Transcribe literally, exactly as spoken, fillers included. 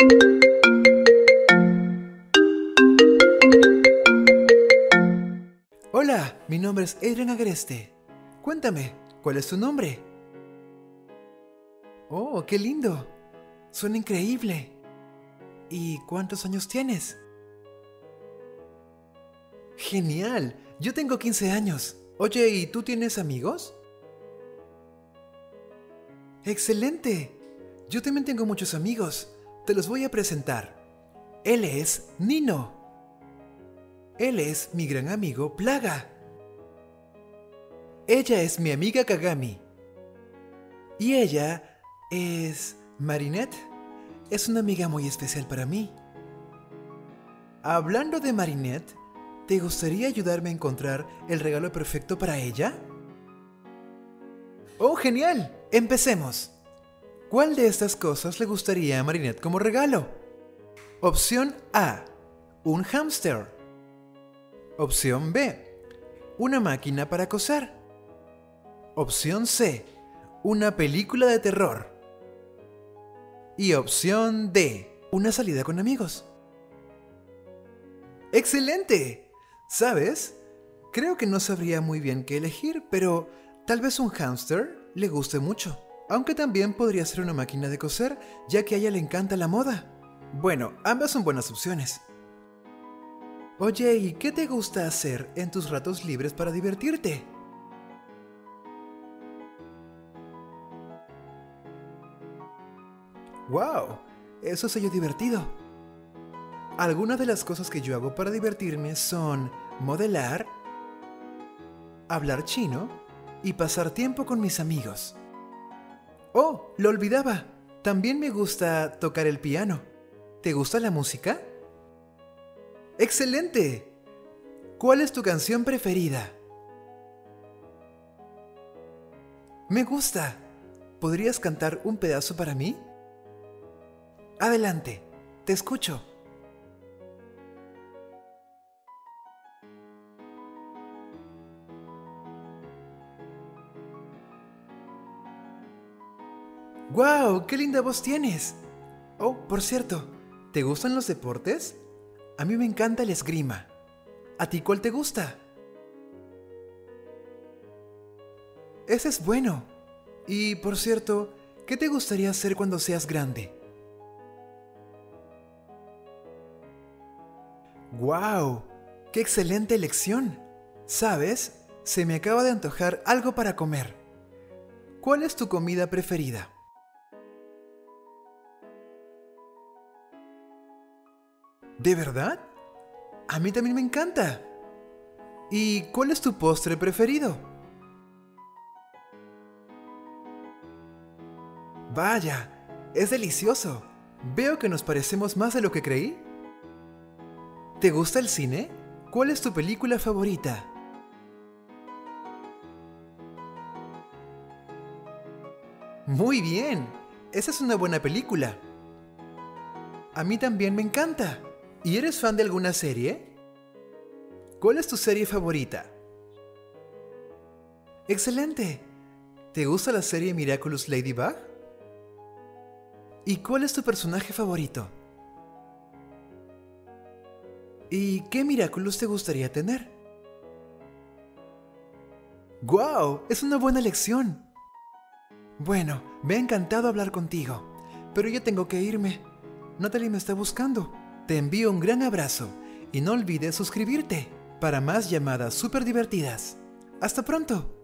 Hola, mi nombre es Adrian Agreste. Cuéntame, ¿cuál es tu nombre? Oh, qué lindo. Suena increíble. ¿Y cuántos años tienes? Genial, yo tengo quince años. Oye, ¿y tú tienes amigos? ¡Excelente! Yo también tengo muchos amigos. Te los voy a presentar. Él es Nino. Él es mi gran amigo Plaga. Ella es mi amiga Kagami. Y ella es Marinette. Es una amiga muy especial para mí. Hablando de Marinette, ¿te gustaría ayudarme a encontrar el regalo perfecto para ella? ¡Oh, genial! Empecemos. ¿Cuál de estas cosas le gustaría a Marinette como regalo? Opción A. Un hámster. Opción B. Una máquina para coser. Opción C. Una película de terror. Y opción D. Una salida con amigos. ¡Excelente! ¿Sabes? Creo que no sabría muy bien qué elegir, pero tal vez un hámster le guste mucho. Aunque también podría ser una máquina de coser, ya que a ella le encanta la moda. Bueno, ambas son buenas opciones. Oye, ¿y qué te gusta hacer en tus ratos libres para divertirte? ¡Wow! Eso se oye divertido. Algunas de las cosas que yo hago para divertirme son modelar, hablar chino y pasar tiempo con mis amigos. ¡Oh! Lo olvidaba. También me gusta tocar el piano. ¿Te gusta la música? ¡Excelente! ¿Cuál es tu canción preferida? Me gusta. ¿Podrías cantar un pedazo para mí? Adelante, te escucho. ¡Guau! ¡Qué linda voz tienes! Oh, por cierto, ¿te gustan los deportes? A mí me encanta el esgrima. ¿A ti cuál te gusta? Ese es bueno. Y, por cierto, ¿qué te gustaría hacer cuando seas grande? ¡Guau! ¡Qué excelente elección! ¿Sabes? Se me acaba de antojar algo para comer. ¿Cuál es tu comida preferida? ¿De verdad? A mí también me encanta. ¿Y cuál es tu postre preferido? Vaya, es delicioso. Veo que nos parecemos más de lo que creí. ¿Te gusta el cine? ¿Cuál es tu película favorita? Muy bien, esa es una buena película. A mí también me encanta. ¿Y eres fan de alguna serie? ¿Cuál es tu serie favorita? ¡Excelente! ¿Te gusta la serie Miraculous Ladybug? ¿Y cuál es tu personaje favorito? ¿Y qué Miraculous te gustaría tener? ¡Guau! Es una buena elección. Bueno, me ha encantado hablar contigo, pero ya tengo que irme. Natalie me está buscando. Te envío un gran abrazo y no olvides suscribirte para más llamadas súper divertidas. ¡Hasta pronto!